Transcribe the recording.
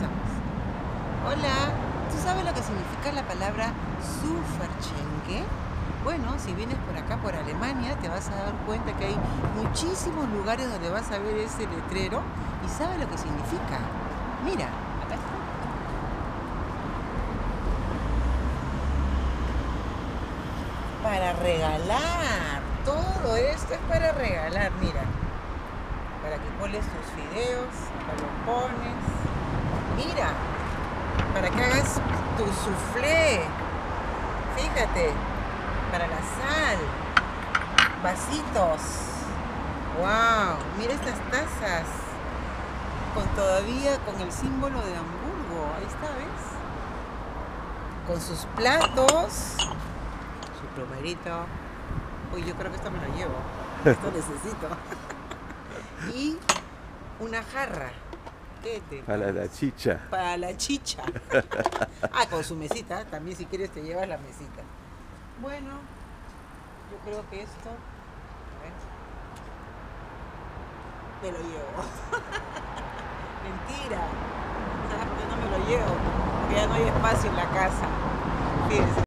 Empezamos. Hola, ¿tú sabes lo que significa la palabra Zufahrtschenke? Bueno, si vienes por acá, por Alemania, te vas a dar cuenta que hay muchísimos lugares donde vas a ver ese letrero y sabes lo que significa. Mira, acá está. Para regalar. Todo esto es para regalar, mira. Para que pones tus fideos, acá lo pones. Mira, para que hagas tu soufflé. Fíjate, para la sal. Vasitos. Wow, mira estas tazas. Todavía con el símbolo de Hamburgo. Ahí está, ¿ves? Con sus platos. Su plomerito. Uy, yo creo que esto me lo llevo. Esto necesito. Y una jarra. ¿Qué te Para la chicha. Para la chicha. Con su mesita. También si quieres te llevas la mesita. Bueno, yo creo que esto... A ver. Me lo llevo. Mentira. ¿Sabes por qué no me lo llevo? Porque ya no hay espacio en la casa. Fíjense.